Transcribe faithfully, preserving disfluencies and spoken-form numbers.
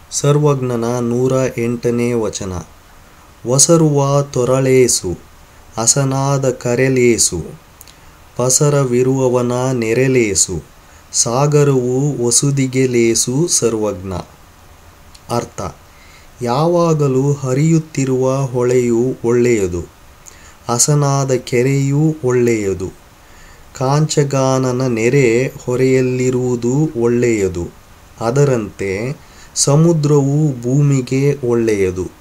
ಸರ್ವಜ್ಞನ ನೂರ ಎಂಟನೇ ವಚನ. ವಸರುವ ತೊರಳೇಸು ಹಸನಾದ ಕರೆಲೇಸು, ಪಸರವಿರುವವನ ನೆರಲೇಸು, ಸಾಗರವು ವಸುದಿಗೆ ಲೇಸು ಸರ್ವಜ್ಞ. ಅರ್ಥ: ಯಾವಾಗಲೂ ಹರಿಯುತ್ತಿರುವ ಹೊಳೆಯು ಒಳ್ಳೆಯದು, ಹಸನಾದ ಕೆರೆಯೂ ಒಳ್ಳೆಯದು, ಕಾಂಚಗಾನನ ನೆರೆ ಹೊರೆಯಲ್ಲಿರುವುದು ಒಳ್ಳೆಯದು, ಅದರಂತೆ ಸಮುದ್ರವು ಭೂಮಿಗೆ ಒಳ್ಳೆಯದು.